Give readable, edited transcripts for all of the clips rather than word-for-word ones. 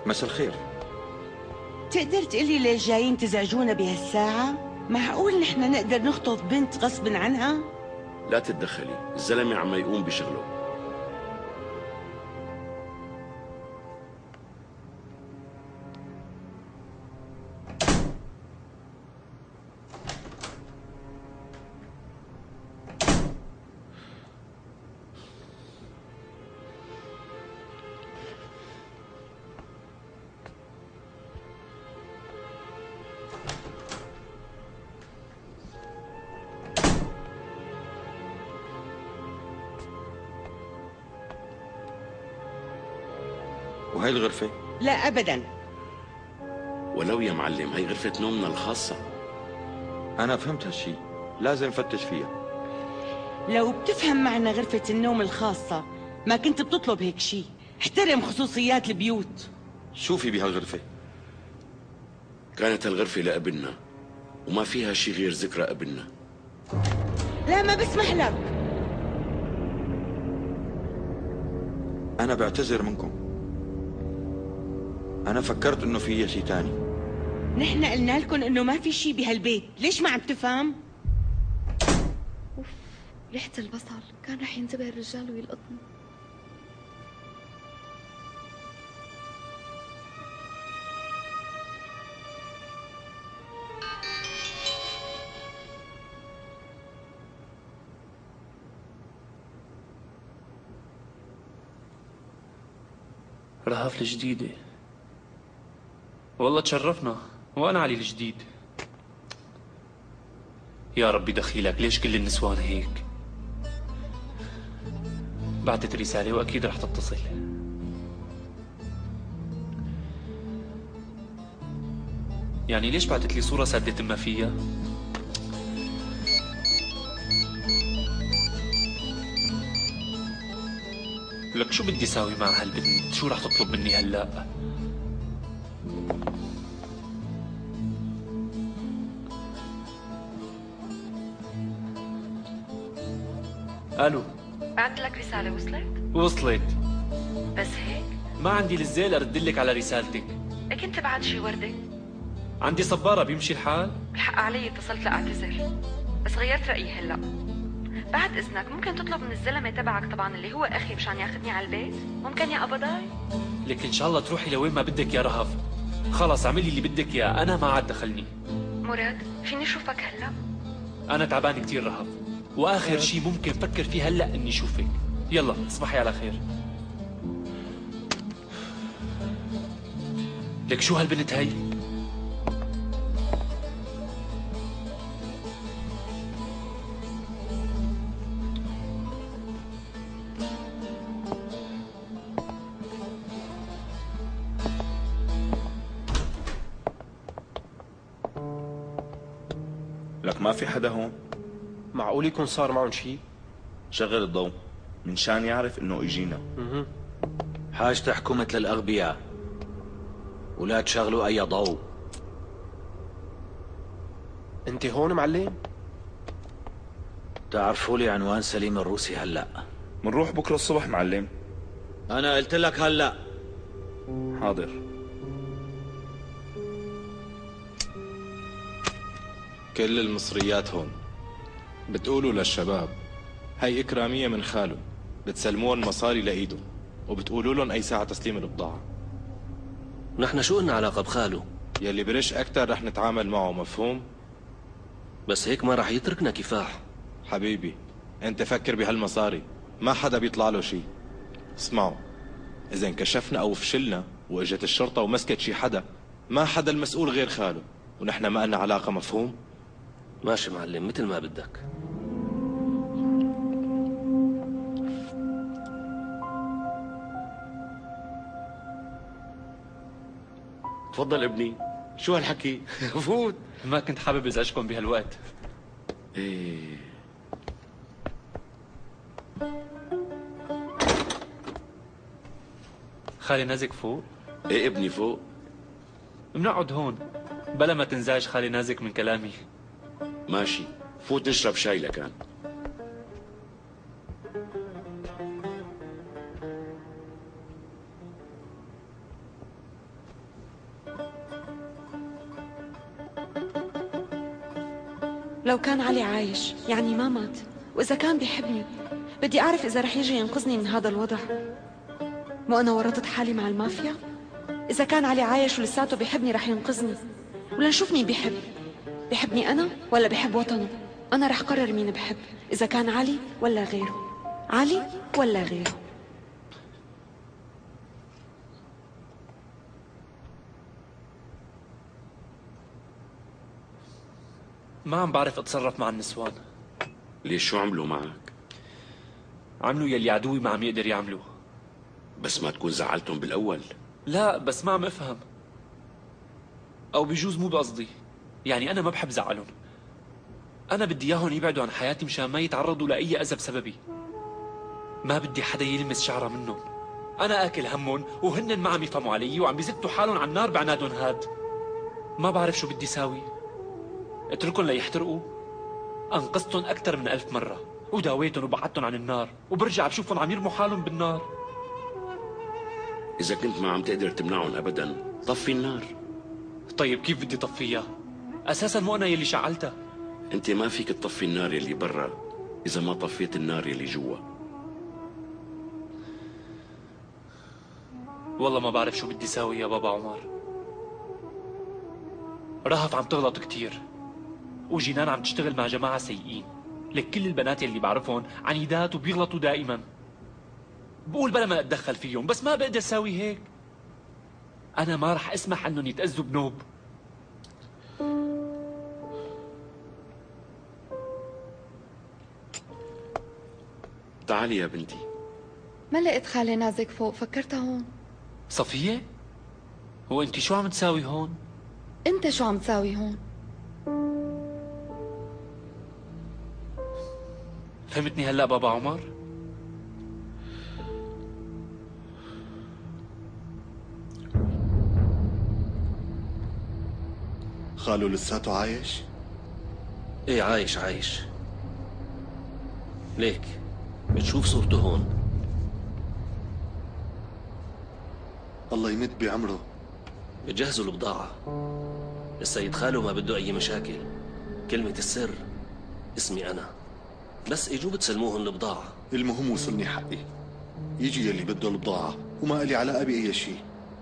مساء الخير. تقدر تقلي ليش جايين تزعجونا بهالساعة؟ معقول نحن نقدر نخطف بنت غصب عنها؟ لا تتدخلي، الزلمة عم يقوم بشغله. وهي الغرفة؟ لا أبداً. ولو يا معلم هي غرفة نومنا الخاصة. أنا فهمت هالشي، لازم فتش فيها. لو بتفهم معنى غرفة النوم الخاصة ما كنت بتطلب هيك شي. احترم خصوصيات البيوت. شو في بهالغرفة؟ كانت هالغرفة لابننا وما فيها شي غير ذكرى ابننا. لا ما بسمح لك. أنا بعتذر منكم. أنا فكرت إنه في شي تاني. نحن قلنا لكم إنه ما في شي بهالبيت، ليش ما عم تفهم؟ اوف، ريحة البصل، كان رح ينتبه الرجال ويلقطني. رهف الجديدة، والله تشرفنا. وأنا علي الجديد. يا ربي دخيلك، ليش كل النسوان هيك؟ بعتت رسالة وأكيد رح تتصل. يعني ليش بعتت لي صورة سادة ما فيها؟ لك شو بدي ساوي مع هالبنت؟ شو رح تطلب مني هلأ؟ الو، بعت لك رسالة وصلت؟ وصلت. بس هيك؟ ما عندي للزيل اردلك على رسالتك. كنت بعت شي وردة؟ عندي صبارة، بيمشي الحال؟ الحق علي اتصلت لأعتذر، بس غيرت رأيي هلا. بعد إذنك ممكن تطلب من الزلمة تبعك طبعا اللي هو أخي مشان ياخذني على البيت؟ ممكن يا قبضاي؟ لك إن شاء الله تروحي لوين ما بدك يا رهف. خلص اعملي اللي بدك إياه، أنا ما عاد دخلني. مراد فيني أشوفك هلا؟ أنا تعبان كتير رهف، وآخر شي ممكن فكر فيه هلأ إني أشوفك. يلا تصبحي على خير. لك شو هالبنت هي؟ لك ما في حدا هون؟ معقول يكون صار معهم شيء؟ شغل الضوء منشان يعرف انه اجينا. حاج تحكوا مثل الاغبياء ولا تشغلوا اي ضوء. انت هون معلم؟ تعرفوا لي عنوان سليم الروسي هلا؟ منروح بكره الصبح معلم. انا قلت لك هلا. حاضر. كل المصريات هون بتقولوا للشباب هي إكرامية من خاله، بتسلموهم مصاري لإيده وبتقولوا لهم أي ساعة تسليم البضاعة. نحن شو لنا علاقة بخاله؟ يلي برش أكتر رح نتعامل معه، مفهوم؟ بس هيك ما رح يتركنا كفاح. حبيبي أنت فكر بهالمصاري، ما حدا بيطلع له شي. اسمعوا، إذا انكشفنا أو فشلنا وإجت الشرطة ومسكت شي حدا، ما حدا المسؤول غير خاله، ونحن ما لنا علاقة، مفهوم؟ ماشي معلم، مثل ما بدك. تفضل ابني، شو هالحكي؟ فوت. ما كنت حابب ازعجكم بهالوقت. ايه خالي نازك فوق؟ ايه ابني فوق. بنقعد هون بلا ما تنزعج خالي نازك من كلامي. ماشي، فوت نشرب شاي لكان. لو كان علي عايش يعني ما مات، وإذا كان بيحبني بدي أعرف إذا رح يجي ينقذني من هذا الوضع. مو أنا ورطت حالي مع المافيا؟ إذا كان علي عايش ولساته بيحبني رح ينقذني، ولا نشوف مين بيحب. بيحبني أنا ولا بيحب وطنه؟ أنا رح قرر مين بحب، إذا كان علي ولا غيره، علي ولا غيره. ما عم بعرف اتصرف مع النسوان. ليش شو عملوا معك؟ عملوا يلي عدوي ما عم يقدر يعملوه. بس ما تكون زعلتهم بالأول. لا بس ما عم افهم، او بجوز مو بقصدي. يعني انا ما بحب زعلهم، انا بدي اياهم يبعدوا عن حياتي مشان ما يتعرضوا لاي اذى بسببي. ما بدي حدا يلمس شعره منهم. انا اكل همهم وهن ما عم يفهموا علي وعم بيزتوا حالهم على النار بعنادهم هاد. ما بعرف شو بدي ساوي. اتركهم ليحترقوا؟ انقذتهم اكثر من 1000 مرة وداويتهم وبعدتهم عن النار، وبرجع بشوفهم عم يرموا حالهم بالنار. إذا كنت ما عم تقدر تمنعهم أبدا طفي النار. طيب كيف بدي طفيها؟ أساسا مو أنا يلي شعلتها. أنت ما فيك تطفي النار اللي برا إذا ما طفيت النار اللي جوا. والله ما بعرف شو بدي ساوي يا بابا عمر. رهف عم تغلط كتير، وجنان عم تشتغل مع جماعة سيئين. لك كل البنات يلي بعرفهم عنيدات وبيغلطوا دائما. بقول بلا ما اتدخل فيهم، بس ما بقدر اساوي هيك. انا ما رح اسمح انهم يتأذوا بنوب. تعالي يا بنتي. ما لقيت خالي نازك فوق، فكرتها هون. صفية؟ هو انت شو عم تساوي هون؟ انت شو عم تساوي هون؟ فهمتني هلا بابا عمر؟ خالو لساته عايش؟ ايه عايش عايش. ليك بتشوف صورته هون. الله يمد بعمره. بجهزوا البضاعة. السيد خاله ما بده أي مشاكل. كلمة السر اسمي أنا، بس اجوا بتسلموهم البضاعة. المهم وصلني حقي، يجي يلي بده البضاعة وما إلي علاقة بأي شيء.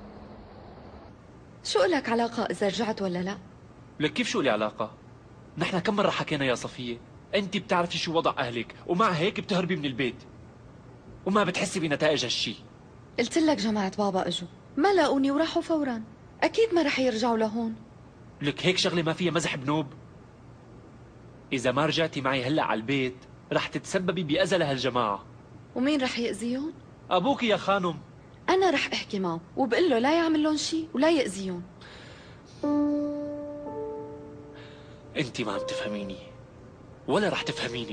شو إلك علاقة إذا رجعت ولا لا؟ لك كيف شو لي علاقة؟ نحن كم مرة حكينا يا صفية، انت بتعرفي شو وضع اهلك، ومع هيك بتهربي من البيت وما بتحسي بنتائج هالشي. قلت لك جماعة بابا اجوا، ما لاقوني وراحوا فورا، اكيد ما رح يرجعوا لهون. لك هيك شغلة ما فيها مزح بنوب. اذا ما رجعتي معي هلا على البيت رح تتسببي بأذى لهالجماعة. ومين رح يأذيهم؟ ابوك يا خانم. انا رح احكي معه وبقول له لا يعمل لهم شيء ولا يأذيهم. انت ما عم تفهميني ولا رح تفهميني.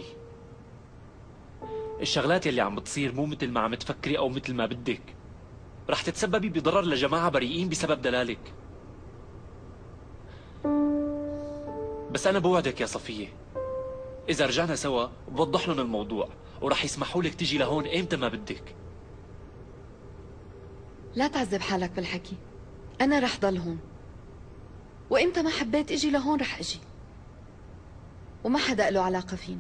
الشغلات يلي عم بتصير مو مثل ما عم تفكري او مثل ما بدك. رح تتسببي بضرر لجماعة بريئين بسبب دلالك. بس انا بوعدك يا صفية، اذا رجعنا سوا بوضح لهم الموضوع ورح يسمحوا لك تيجي لهون ايمتى ما بدك. لا تعذب حالك بالحكي، انا رح ضل هون، وامتى ما حبيت اجي لهون رح اجي، وما حدا له علاقة فيني.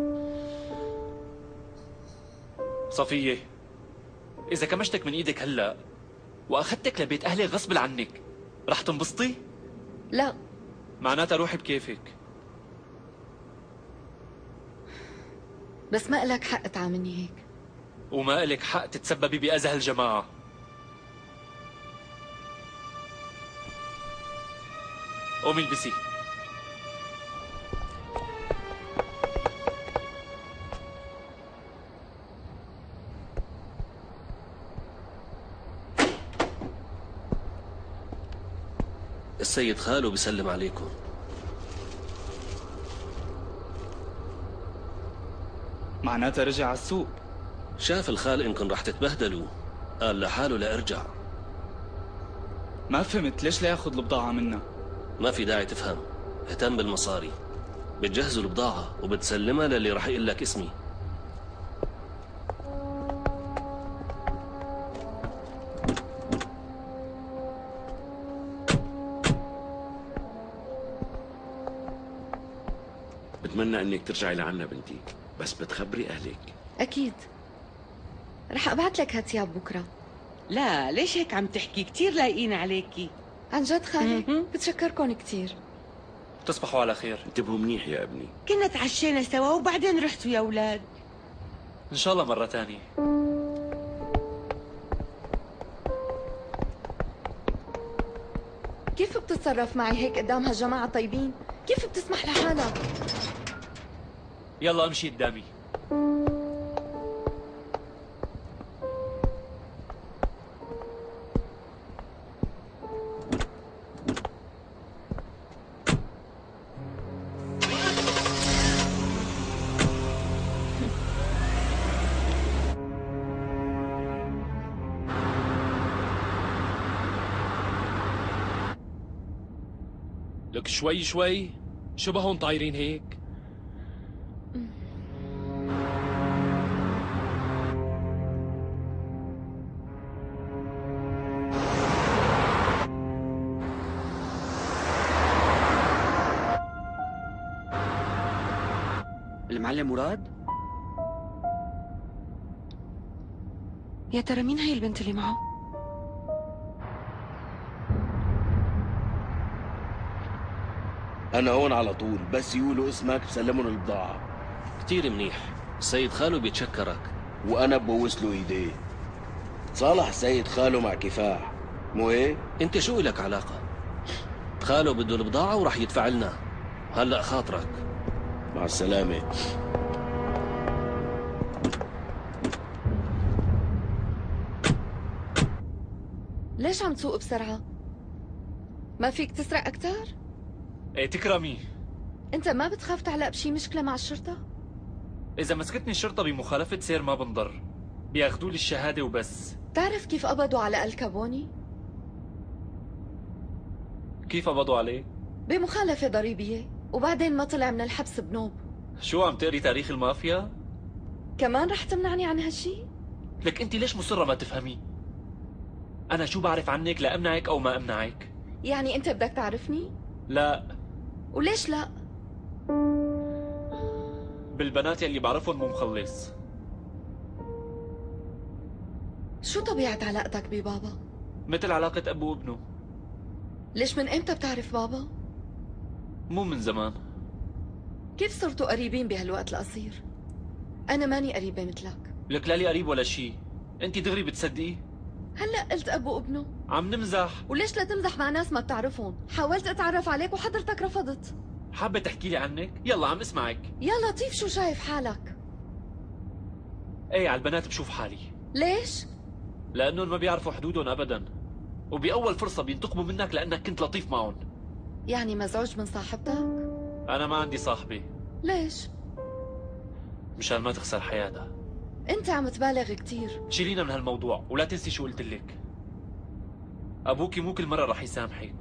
صفية، إذا كمشتك من إيدك هلأ وأخذتك لبيت أهلي غصب عنك رح تنبسطي؟ لا. معناتها روحي بكيفك. بس ما إلك حق تعاملني هيك. وما إلك حق تتسببي بأذى هالجماعة. قومي البسي. السيد خاله بيسلم عليكم. معناتها رجع على السوق. شاف الخال انكم رح تتبهدلوا، قال لحاله لارجع. ما فهمت ليش لا ياخذ البضاعة منا؟ ما في داعي تفهم، اهتم بالمصاري. بتجهزوا البضاعة وبتسلمها للي رح يقول لك اسمي. بتمنى انك ترجعي لعنا بنتي، بس بتخبري اهلك. اكيد رح ابعت لك هالثياب بكره. لا ليش هيك عم تحكي؟ كتير لايقين عليكي. عن جد خالي؟ بتشكركم كتير. تصبحوا على خير. انتبهوا منيح يا ابني. كنا تعشينا سوا وبعدين رحتوا يا اولاد. ان شاء الله مرة تانية. كيف بتتصرف معي هيك قدام هالجماعة الطيبين؟ كيف بتسمح لحالك؟ يلا امشي قدامي. لك شوي شوي شبههم طايرين هيك. المعلم مراد؟ يا ترى مين هي البنت اللي معه؟ أنا هون على طول، بس يقولوا اسمك بسلمون البضاعة. كتير منيح، السيد خاله بيتشكرك. وأنا ببوس له إيديه. صالح السيد خاله مع كفاح، مو هيك؟ أنت شو إلك علاقة؟ خاله بده البضاعة ورح يدفع لنا. هلأ خاطرك. مع السلامة. ليش عم تسوق بسرعة؟ ما فيك تسرع أكتر؟ ايه تكرمي. أنت ما بتخاف تعلق بشي مشكلة مع الشرطة؟ إذا مسكتني الشرطة بمخالفة سير ما بنضر، بياخدوا لي الشهادة وبس. تعرف كيف قبضوا على الكابوني؟ كيف قبضوا عليه؟ بمخالفة ضريبية، وبعدين ما طلع من الحبس بنوب. شو عم تقري تاريخ المافيا؟ كمان رح تمنعني عن هالشي؟ لك أنت ليش مصرة ما تفهمي؟ أنا شو بعرف عنك لا أمنعك أو ما أمنعك؟ يعني أنت بدك تعرفني؟ لا. وليش لا؟ بالبنات يلي بعرفهم مو مخلص. شو طبيعة علاقتك ببابا؟ مثل علاقة أبو وابنه. ليش من إمتى بتعرف بابا؟ مو من زمان. كيف صرتوا قريبين بهالوقت القصير؟ أنا ماني قريبة مثلك. لك لا لي قريب ولا شيء، أنت دغري بتصدقي؟ هلا قلت أبو وابنه. عم نمزح. وليش لا تمزح مع ناس ما بتعرفهم؟ حاولت أتعرف عليك وحضرتك رفضت. حابة تحكي لي عنك؟ يلا عم اسمعك. يا لطيف شو شايف حالك؟ ايه على البنات بشوف حالي. ليش؟ لأنهم ما بيعرفوا حدودهم أبدا، وبأول فرصة بينتقموا منك لأنك كنت لطيف معهم. يعني مزعوج من صاحبتك؟ أنا ما عندي صاحبة. ليش؟ مشان ما تخسر حياتها. أنت عم تبالغ كتير. شيلينا من هالموضوع ولا تنسي شو قلت لك. أبوكي مو كل مرة رح يسامحك.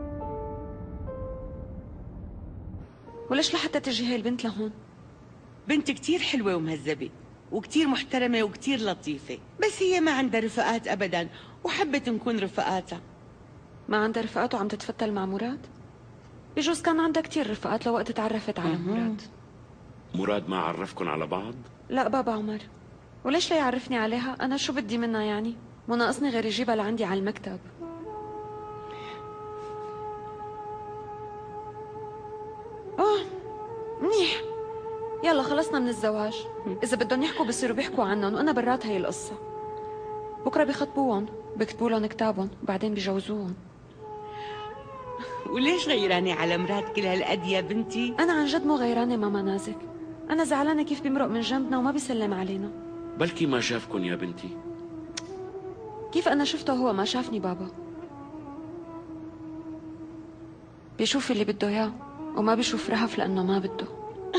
وليش لحتى تجي هاي البنت لهون؟ بنت كتير حلوة ومهذبة وكتير محترمة وكتير لطيفة، بس هي ما عندها رفقات أبدا وحبت نكون رفقاتها. ما عندها رفقات وعم تتفتل مع مراد؟ بجوز كان عندها كتير رفقات لوقت تعرفت على مراد. مراد ما عرفكن على بعض؟ لا بابا عمر، وليش لا يعرفني عليها؟ أنا شو بدي منها يعني؟ مو ناقصني غير يجيبها لعندي على المكتب. منيح، يلا خلصنا من الزواج. إذا بدهم يحكوا بصيروا بيحكوا عنهم وأنا برات هي القصة. بكرة بيخطبوهم، بيكتبوا لهم كتابهم وبعدين بيجوزوهم. وليش غيرانة على مراد كل هالقد يا بنتي؟ أنا عن جد مو غيرانة ماما نازك، أنا زعلانة كيف بيمرق من جنبنا وما بيسلم علينا. بلكي ما شافكن يا بنتي. كيف أنا شفته هو ما شافني بابا؟ بيشوف اللي بده إياه وما بيشوف رهف لأنه ما بده.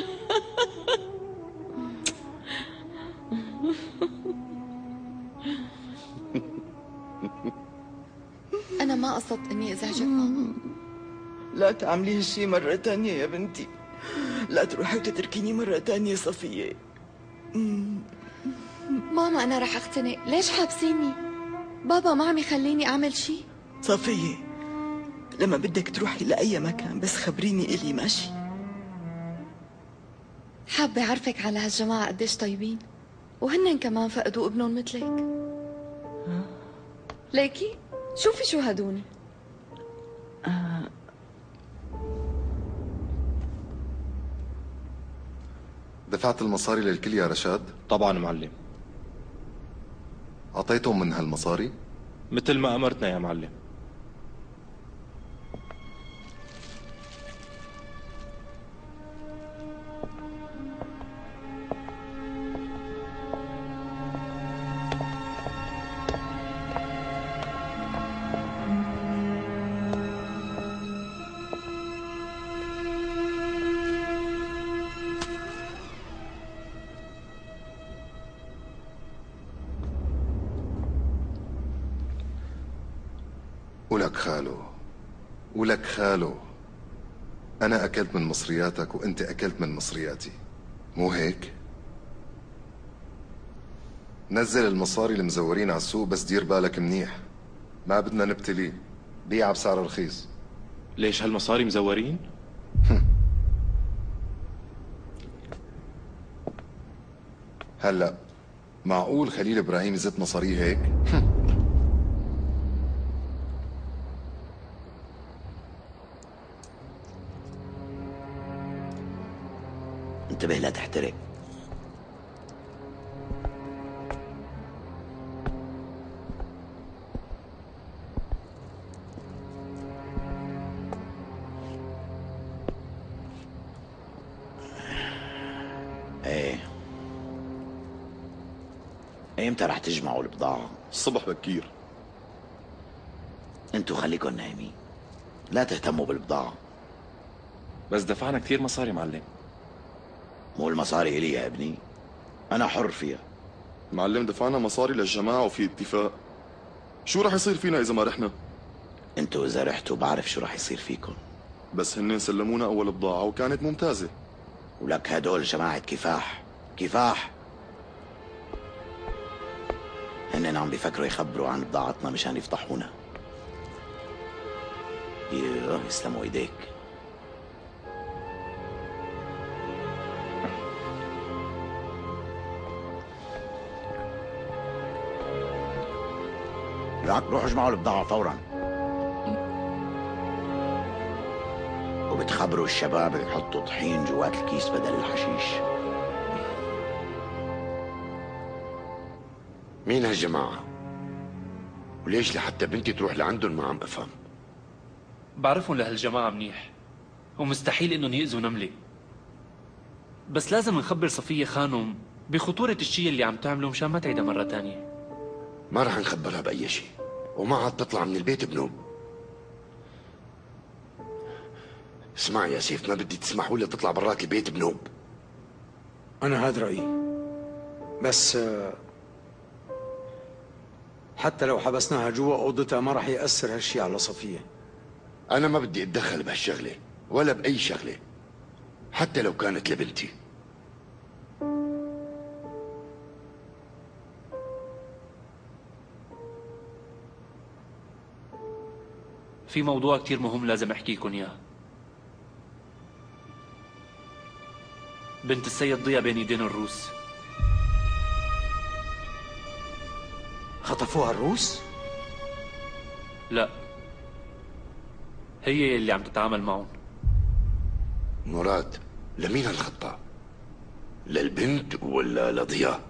أنا ما قصدت إني أزعجك ماما. لا تعملي هالشي مرة تانية يا بنتي، لا تروحي وتتركيني مرة تانية صفية. ماما أنا رح أختنق، ليش حابسيني؟ بابا ما عم يخليني أعمل شي. صفية لما بدك تروحي لأي مكان بس خبريني إلي ماشي. حابة أعرفك على هالجماعة قديش طيبين، وهن كمان فقدوا ابنهم مثلك. ليكي شوفي شو هدوني. دفعت المصاري للكل يا رشاد؟ طبعا معلم. أعطيتهم من هالمصاري؟ مثل ما أمرتنا يا معلم. ولك خالو، ولك خالو، أنا أكلت من مصرياتك وأنت أكلت من مصرياتي، مو هيك؟ نزل المصاري المزورين على السوق، بس دير بالك منيح، ما بدنا نبتليه، بيع بسعر رخيص. ليش هالمصاري مزورين؟ هلا معقول خليل إبراهيم يزت مصاريه هيك؟ انتبه لا تحترق. ايه، ايمتى رح تجمعوا البضاعة؟ الصبح بكير. انتوا خليكن نايمين، لا تهتموا بالبضاعة. بس دفعنا كثير مصاري معلم. مو المصاري إلي يا ابني، أنا حر فيها. معلم دفعنا مصاري للجماعة وفي اتفاق. شو رح يصير فينا إذا ما رحنا؟ انتوا إذا رحتوا بعرف شو رح يصير فيكم. بس هن سلمونا أول بضاعة وكانت ممتازة. ولك هدول جماعة كفاح كفاح، هن عم بيفكروا يخبروا عن بضاعتنا مشان يفضحونا. يسلموا ايديك. لك روحوا اجمعوا البضاعة فورا، وبتخبروا الشباب يحطوا طحين جوات الكيس بدل الحشيش. مين هالجماعة؟ وليش لحتى بنتي تروح لعندهم ما عم افهم. بعرفهم لهالجماعة منيح، ومستحيل انهم يأذوا نملة، بس لازم نخبر صفية خانم بخطورة الشيء اللي عم تعمله مشان ما تعيدها مرة تانية. ما رح نخبرها بأي شيء، وما عاد تطلع من البيت بنوم. اسمع يا سيف، ما بدي تسمحوا لي تطلع برات البيت بنوم. أنا هذا رأيي، بس حتى لو حبسناها جوا أوضتها ما رح يأثر هالشي على صفية. أنا ما بدي أتدخل بهالشغلة ولا بأي شغلة، حتى لو كانت لبنتي. في موضوع كتير مهم لازم احكيكم اياه. بنت السيد ضيا بين ايدين الروس. خطفوها الروس؟ لا، هي اللي عم تتعامل معهم. مراد، لمين هالخطة؟ للبنت ولا لضياء؟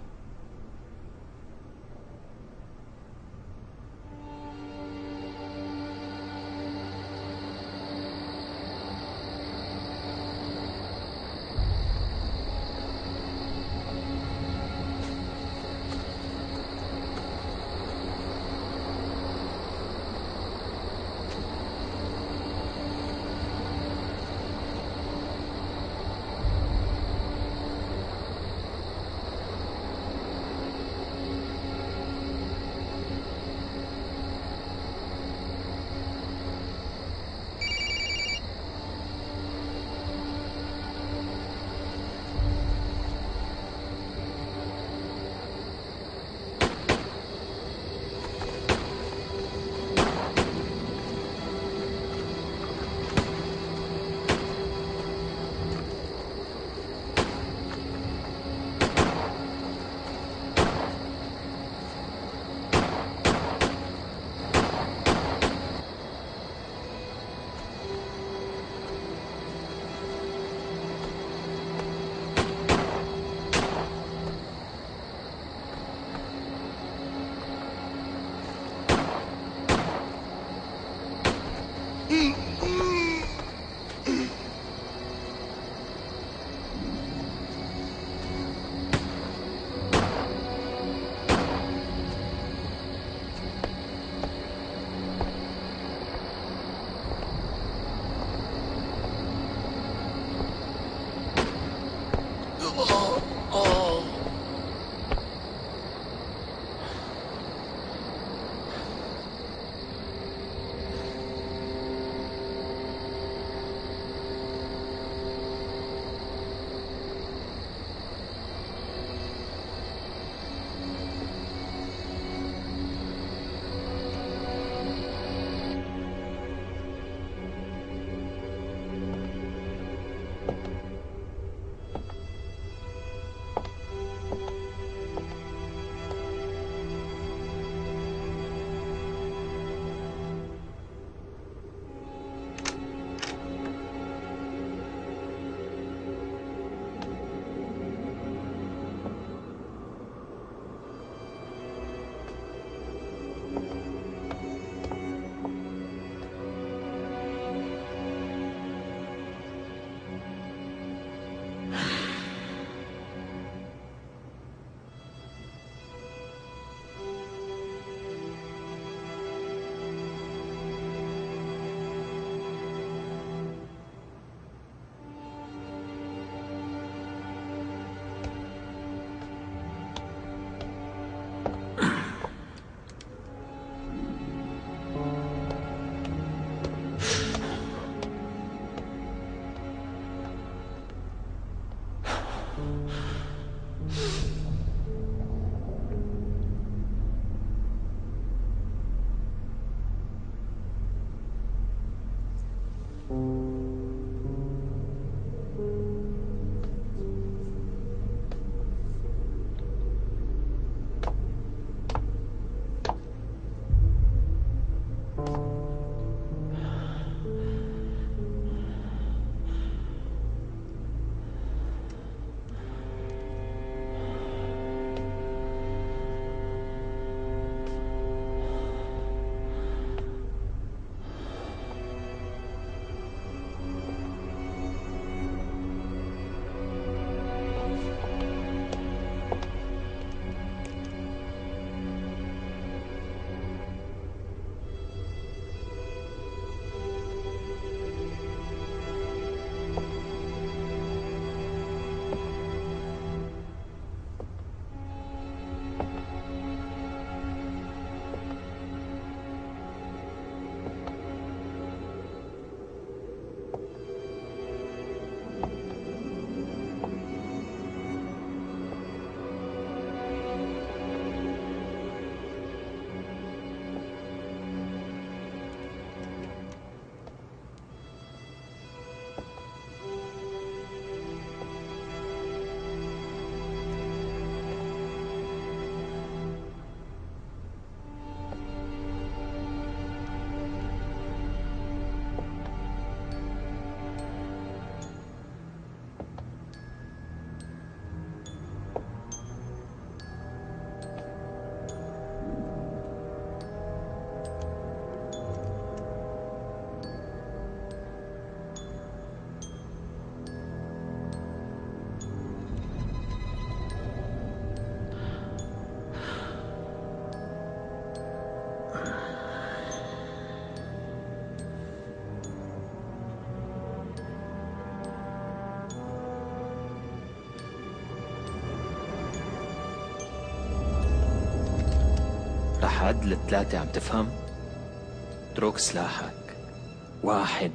عد لثلاثة، عم تفهم؟ اترك سلاحك. 1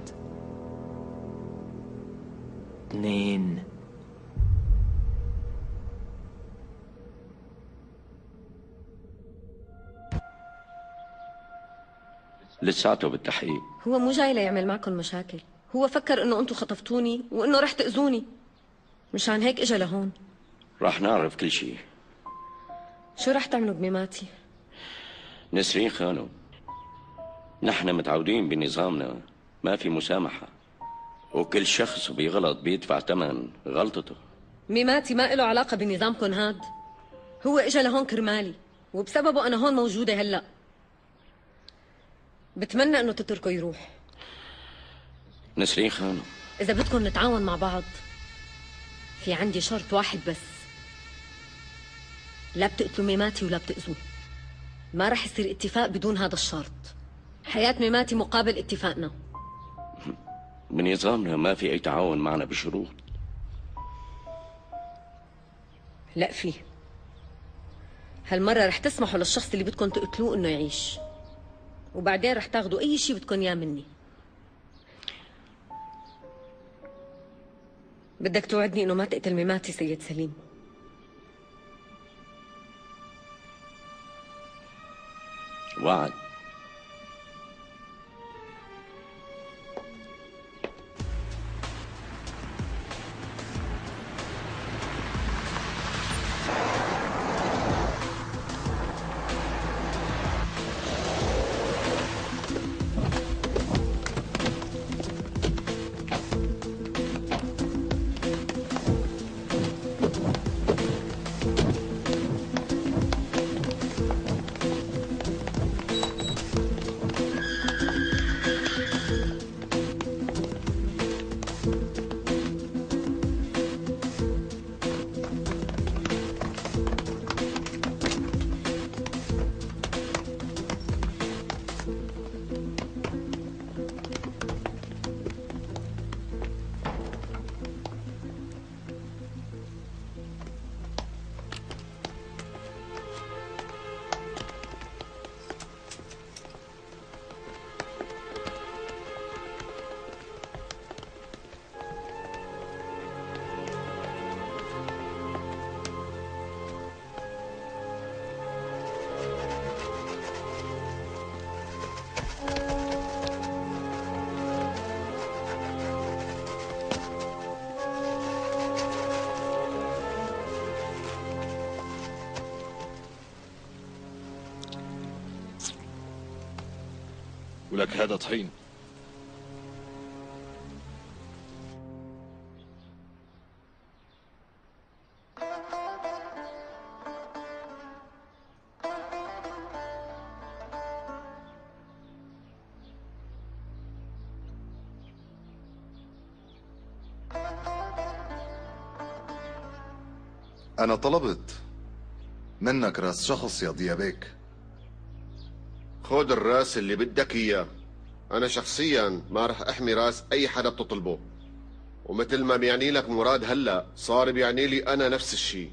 2 لساته بالتحقيق. هو مو جاي ليعمل معكم مشاكل، هو فكر انه انتم خطفتوني وانه رح تأذوني، مشان هيك اجا لهون. راح نعرف كل شيء. شو رح تعملوا بميماتي؟ نسرين خانم، نحن متعودين بنظامنا ما في مسامحة، وكل شخص بيغلط بيدفع ثمن غلطته. ميماتي ما له علاقة بنظامكم هاد، هو اجا لهون كرمالي وبسببه انا هون موجودة هلأ. بتمنى انه تتركه يروح. نسرين خانم، اذا بدكم نتعاون مع بعض في عندي شرط واحد بس، لا بتقتلوا ميماتي ولا بتأذوه. ما رح يصير اتفاق بدون هذا الشرط. حياة ميماتي مقابل اتفاقنا. بنظامنا ما في اي تعاون معنا بشروط. لا في. هالمرة رح تسمحوا للشخص اللي بدكم تقتلوه انه يعيش، وبعدين رح تاخذوا اي شيء بدكم اياه مني. بدك توعدني انه ما تقتل ميماتي سيد سليم؟ وعد. ولك هذا طحين. أنا طلبت منك راس شخص يا ضيابيك. خذ الراس اللي بدك اياه. انا شخصيا ما رح احمي راس اي حدا بتطلبه، ومثل ما بيعني لك مراد هلا صار بيعني لي انا نفس الشيء.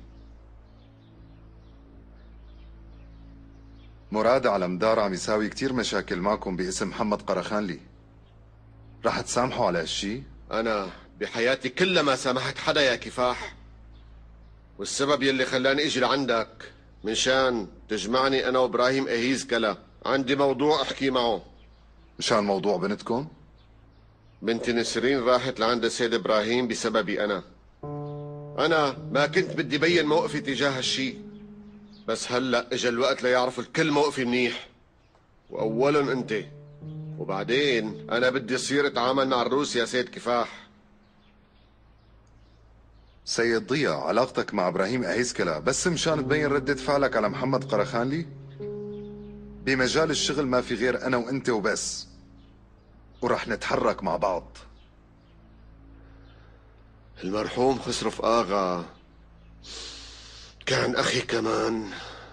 مراد على مدار عم يساوي كتير مشاكل معكم باسم محمد قرخانلي. رح تسامحوا على هالشي؟ انا بحياتي كلها ما سامحت حدا يا كفاح، والسبب يلي خلاني اجي لعندك منشان تجمعني انا وابراهيم اهيز كلا. عندي موضوع احكي معه. مشان موضوع بنتكم؟ بنتي نسرين راحت لعند السيد ابراهيم بسببي انا ما كنت بدي بين موقفي تجاه هالشي، بس هلا اجا الوقت ليعرف الكل موقفي منيح، واولهم انت، وبعدين انا بدي اصير اتعامل مع الروس يا سيد كفاح. سيد ضياء، علاقتك مع ابراهيم اهيسكلا بس مشان تبين ردة فعلك على محمد قرخانلي؟ بمجال الشغل ما في غير انا وانت وبس، ورح نتحرك مع بعض. المرحوم خسرف آغا كان أخي كمان.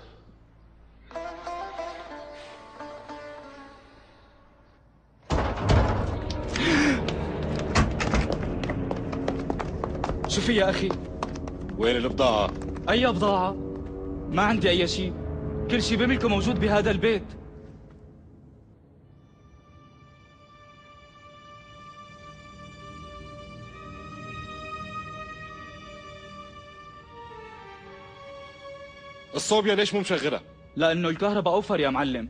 شو في يا أخي؟ وين البضاعة؟ أي بضاعة؟ ما عندي أي شيء. كل شي بملكه موجود بهذا البيت. الصوبيا ليش مو مشغلة؟ لأنه الكهرباء أوفر يا معلم.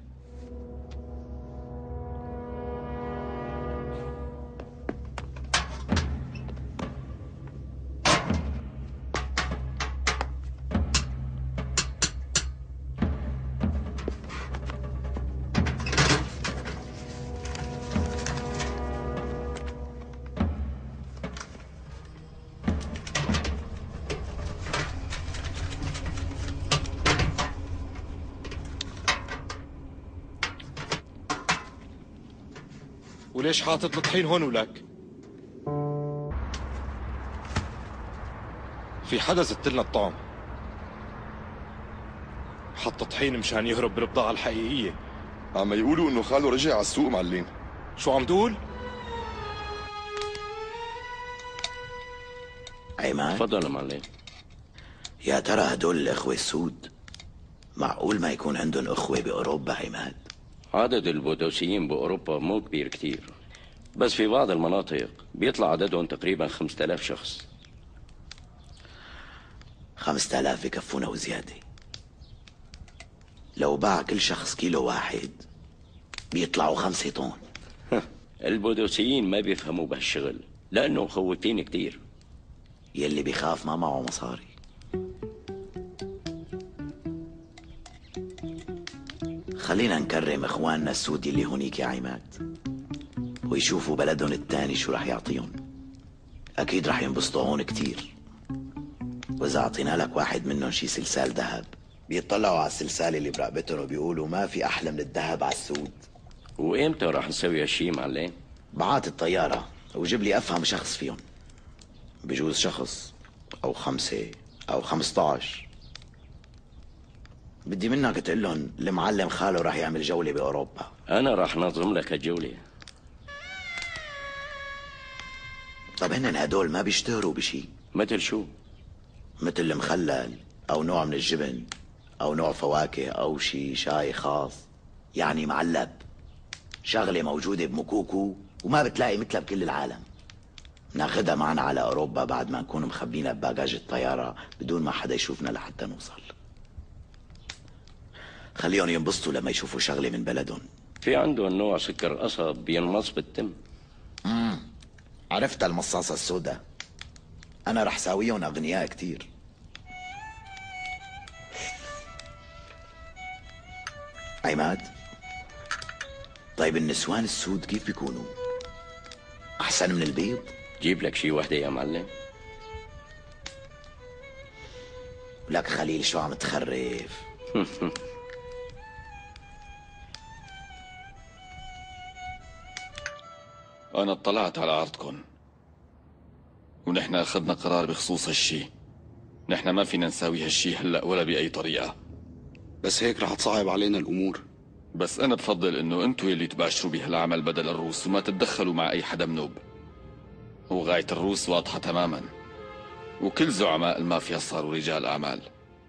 وليش حاطط الطحين هون ولك؟ في حدا زت لنا الطعم. حط طحين مشان يهرب بالبضاعة الحقيقية. عم يقولوا انه خاله رجع على السوق معلم. شو عم تقول؟ عماد تفضل معلم. يا ترى هدول الإخوة السود معقول ما يكون عندهم أخوة بأوروبا عماد؟ عدد البودوسيين بأوروبا مو كبير كتير، بس في بعض المناطق بيطلع عددهم تقريبا 5000 شخص. 5000 بكفونا وزيادة. لو باع كل شخص كيلو واحد بيطلعوا 5 طن. البودوسيين ما بيفهموا بهالشغل لأنه مخوفين كتير. يلي بيخاف ما معه مصاري. خلينا نكرم اخواننا السود اللي هونيك يا عماد ويشوفوا بلدهم التاني شو رح يعطيهم. اكيد رح ينبسطوا هون كتير. واذا اعطينا لك واحد منهم شي سلسال ذهب بيطلعوا على السلسال اللي برقبتهم وبيقولوا ما في احلى من الذهب على السود. وامتى رح نسوي هالشي معلم؟ بعات الطيارة وجيب لي افهم شخص فيهم. بجوز شخص او 5 أو 15. بدي منك تقول لهم المعلم خاله راح يعمل جولة بأوروبا. أنا راح نظم لك الجولة. طب هن هدول ما بيشتهروا بشي؟ مثل شو؟ مثل المخلل أو نوع من الجبن أو نوع فواكه أو شي شاي خاص، يعني معلب، شغلة موجودة بمكوكو وما بتلاقي مثلها بكل العالم. ناخدها معنا على أوروبا بعد ما نكون مخبينا بباجاج الطيارة بدون ما حدا يشوفنا لحتى نوصل. خليهم ينبسطوا لما يشوفوا شغلة من بلدهم. في عندهم نوع سكر قصب بينمص بالتم. عرفت المصاصة السوداء. أنا رح ساويهم أغنياء كتير. عماد، طيب النسوان السود كيف بيكونوا؟ أحسن من البيض؟ جيب لك شي وحدة يا معلم. لك خليل شو عم تخرف. أنا اطلعت على عرضكم ونحن أخذنا قرار بخصوص هالشي. نحن ما فينا نساوي هالشي هلأ ولا بأي طريقة. بس هيك رح تصعب علينا الأمور. بس أنا بفضل إنه أنتوا يلي تباشروا بهالعمل بدل الروس وما تتدخلوا مع أي حدا منوب. وغاية الروس واضحة تماما، وكل زعماء المافيا صاروا رجال أعمال.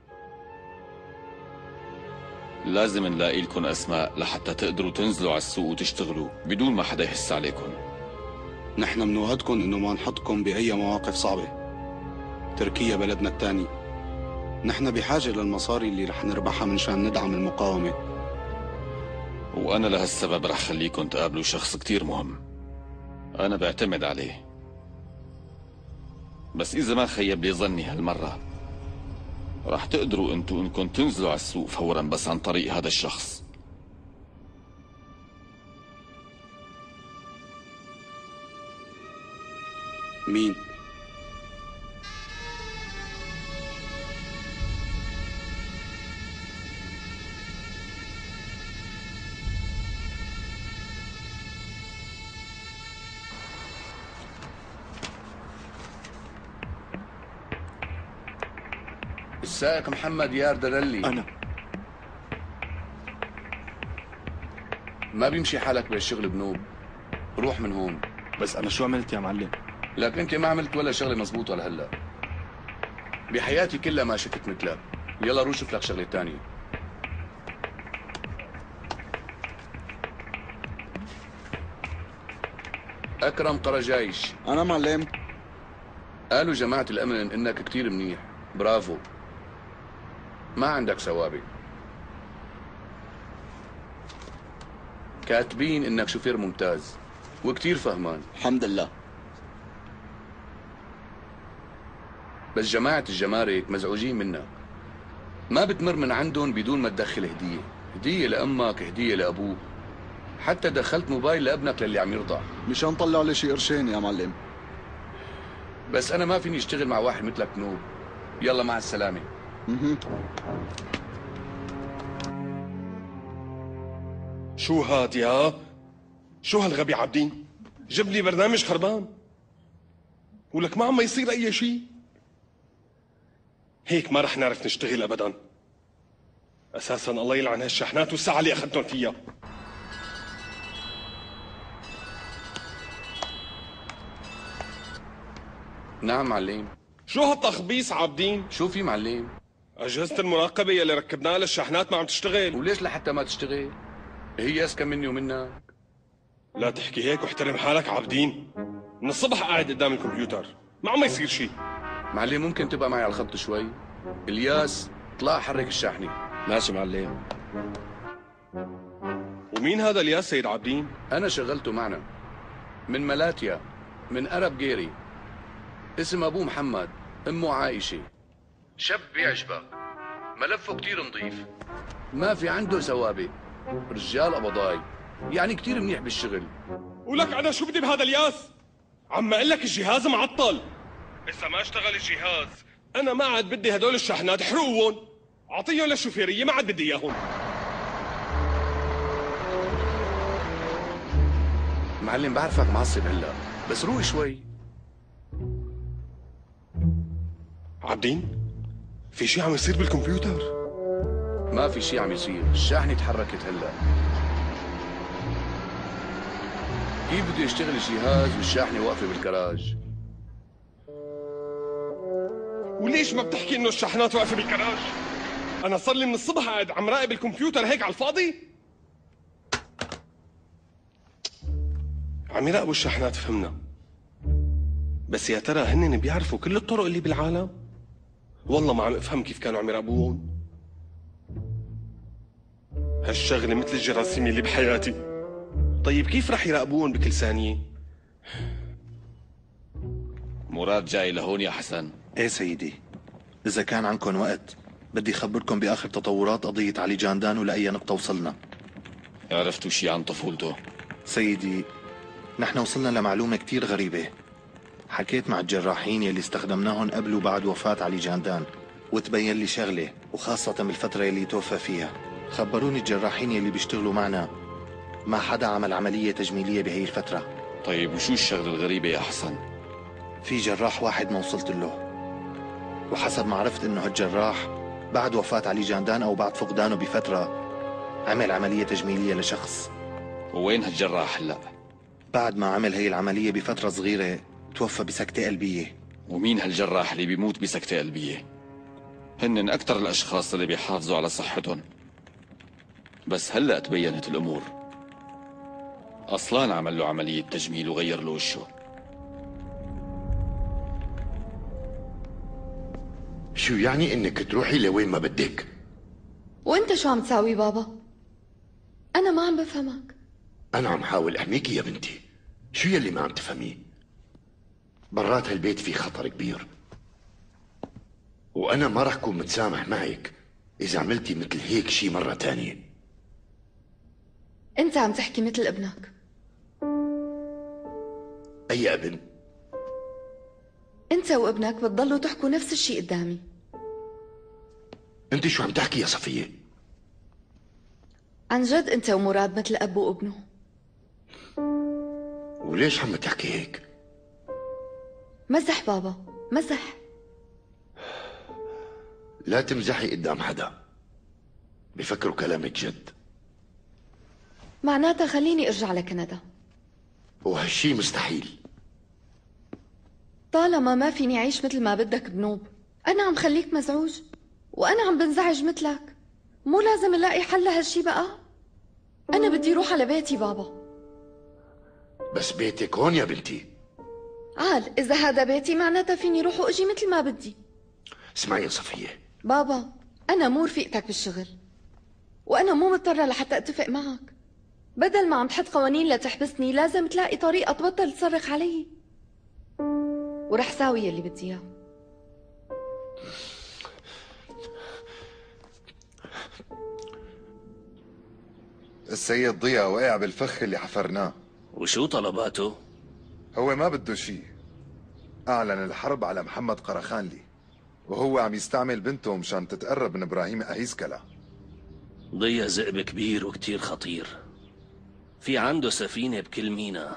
لازم نلاقي لكم أسماء لحتى تقدروا تنزلوا على السوق وتشتغلوا بدون ما حدا يحس عليكم. نحن بنوعدكم إنه ما نحطكم بأي مواقف صعبة. تركيا بلدنا الثاني. نحن بحاجة للمصاري اللي رح نربحها منشان ندعم المقاومة. وأنا لهالسبب رح خليكم تقابلوا شخص كتير مهم أنا بعتمد عليه. بس إذا ما خيب لي ظني هالمرة رح تقدروا انتوا انكم تنزلوا على السوق فورا بس عن طريق هذا الشخص. مين؟ السائق محمد ياردرلي. أنا ما بيمشي حالك بالشغل بنوب. روح من هون. بس أنا شو عملت يا معلم؟ لك أنت ما عملت ولا شغلة مزبوطة لهلا. بحياتي كلها ما شفت مثلك. يلا روح شوف لك شغلة تانية. أكرم قرجايش. أنا معلم. قالوا جماعة الأمن إنك كتير منيح، برافو. ما عندك سوابق. كاتبين إنك شوفير ممتاز وكتير فهمان. الحمد لله. بس جماعة الجمارك مزعوجين منك. ما بتمر من عندهم بدون ما تدخل هدية، هدية لأمك، هدية لأبوك. حتى دخلت موبايل لابنك للي عم يرضع. مشان طلع لي شي قرشين يا معلم. بس أنا ما فيني أشتغل مع واحد مثلك نوب. يلا مع السلامة. شو هاد يا؟ شو هالغبي عابدين؟ جيب لي برنامج خربان ولك ما عم يصير أي شيء. هيك ما رح نعرف نشتغل أبدا. أساسا الله يلعن هالشحنات والساعة اللي أخذتهم فيها. نعم معلم. شو هالتخبيص عابدين؟ شو في معلم؟ أجهزة المراقبة يلي ركبناها للشحنات ما عم تشتغل. وليش لحتى ما تشتغل؟ هي أذكى مني ومنك. لا تحكي هيك واحترم حالك عابدين. من الصبح قاعد قدام الكمبيوتر ما عم يصير شيء. معلم ممكن تبقى معي على الخط شوي؟ الياس طلع حرك الشاحنة. ماشي معلم. ومين هذا الياس سيد عابدين؟ أنا شغلته معنا من ملاتيا، من أرب جيري. اسم أبوه محمد، أمه عائشة. شاب بيعجبك، ملفه كتير نظيف، ما في عنده سوابق، رجال قبضاي، يعني كتير منيح بالشغل. ولك أنا شو بدي بهذا الياس؟ عم أقول لك الجهاز معطل. إذا ما اشتغل الجهاز أنا ما عاد بدي هدول الشحنات، احرقوهم، أعطيهم للشوفيرية، ما عاد بدي إياهم. معلم بعرفك معصب هلا، بس روق شوي. عابدين في شيء عم يصير بالكمبيوتر؟ ما في شيء عم يصير، الشاحنة تحركت هلا. كيف بده يشتغل الجهاز والشاحنة واقفة بالكراج؟ وليش ما بتحكي انه الشاحنات واقفة بالكراج؟ أنا صار لي من الصبح قاعد عم راقب الكمبيوتر هيك على الفاضي. عم يراقبوا الشاحنات فهمنا، بس يا ترى هن بيعرفوا كل الطرق اللي بالعالم؟ والله ما عم افهم كيف كانوا عم يراقبوهم. هالشغلة مثل الجراثيم اللي بحياتي. طيب كيف رح يراقبوهم بكل ثانية؟ مراد جاي لهون يا حسن؟ ايه سيدي، إذا كان عندكم وقت بدي خبركم بآخر تطورات قضية علي جاندان ولأي نقطة وصلنا. عرفتوا شي عن طفولته؟ سيدي نحن وصلنا لمعلومة كتير غريبة. حكيت مع الجراحين يلي استخدمناهم قبل وبعد وفاة علي جاندان، وتبين لي شغلة، وخاصة بالفترة يلي توفى فيها. خبروني الجراحين يلي بيشتغلوا معنا ما حدا عمل عملية تجميلية بهي الفترة. طيب وشو الشغلة الغريبة يا حسن؟ في جراح واحد ما وصلت له، وحسب ما عرفت انه هالجراح بعد وفاة علي جاندان او بعد فقدانه بفترة عمل عملية تجميلية لشخص. ووين هالجراح هلا؟ بعد ما عمل هي العملية بفترة صغيرة توفى بسكتة قلبية. ومين هالجراح اللي بيموت بسكتة قلبية؟ هن أكتر الأشخاص اللي بيحافظوا على صحتهم، بس هلأ تبينت الأمور. أصلاً عمل له عملية تجميل وغير له وشه. شو يعني انك تروحي لوين ما بدك؟ وانت شو عم تساوي بابا؟ انا ما عم بفهمك. انا عم حاول احميكي يا بنتي. شو يلي ما عم تفهميه؟ برات هالبيت في خطر كبير، وانا ما رح كون متسامح معك اذا عملتي مثل هيك شي مرة تانية. انت عم تحكي مثل ابنك. اي ابن؟ انت وابنك بتضلوا تحكوا نفس الشيء قدامي. انت شو عم تحكي يا صفية؟ عن جد انت ومراد مثل اب وابنه. وليش عم تحكي هيك؟ مزح بابا، مزح. لا تمزحي قدام حدا، بفكروا كلامك جد. معناتها خليني ارجع لكندا. وهالشي مستحيل. طالما ما فيني أعيش مثل ما بدك بنوب، أنا عم خليك مزعوج وأنا عم بنزعج مثلك. مو لازم نلاقي حل لهالشي بقى؟ أنا بدي روح على بيتي بابا. بس بيتك هون يا بنتي. عال، إذا هذا بيتي معناتها فيني روح وأجي مثل ما بدي. اسمعي يا صفية، بابا، أنا مو رفيقتك بالشغل، وأنا مو مضطرة لحتى أتفق معك. بدل ما عم تحط قوانين لتحبسني لازم تلاقي طريقة تبطل تصرخ علي، ورح ساوي يلي بدي إياه. السيد ضياء وقع بالفخ اللي حفرناه. وشو طلباته؟ هو ما بده شيء، أعلن الحرب على محمد قرخانلي، وهو عم يستعمل بنته مشان تتقرب من إبراهيم أهيسكلا. ضيا ذئب كبير وكتير خطير، في عنده سفينة بكل مينا،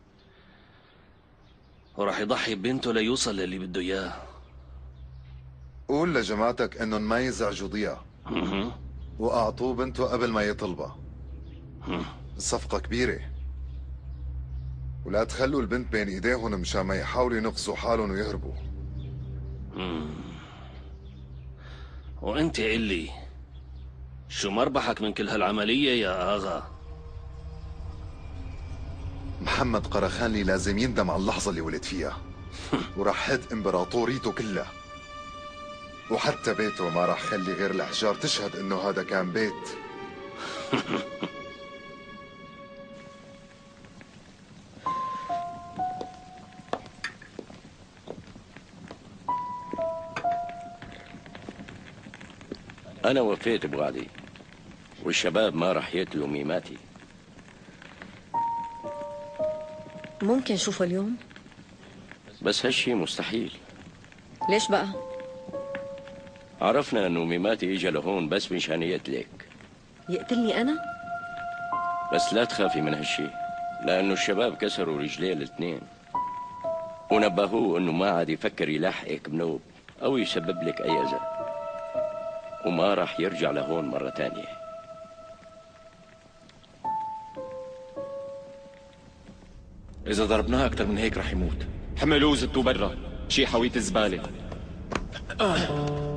وراح يضحي ببنته ليوصل للي بده إياه. قول لجماعتك إنهم ما يزعجوا ضياء، وأعطوه بنته قبل ما يطلبها. الصفقة كبيرة، ولا تخلوا البنت بين ايديهم مشان ما يحاولوا ينقصوا حالهم ويهربوا. وانت قلي شو مربحك من كل هالعملية يا آغا؟ محمد قرخانلي لازم يندم على اللحظة اللي ولد فيها، وراح هد امبراطوريته كلها، وحتى بيته ما راح خلي غير الأحجار تشهد انه هذا كان بيت. أنا وفيت بوعدي، والشباب ما رح يقتلوا ميماتي. ممكن شوفه اليوم؟ بس هالشي مستحيل. ليش بقى؟ عرفنا انه ميماتي اجا لهون بس مشان يقتلك. يقتلني أنا؟ بس لا تخافي من هالشي، لأنه الشباب كسروا رجليه الاثنين، ونبهوه انه ما عاد يفكر يلاحقك بنوب او يسبب لك اي اذى، وما راح يرجع لهون مرة تانية. إذا ضربناه أكثر من هيك رح يموت. حملوه زتوه برا، شي حويت الزبالة.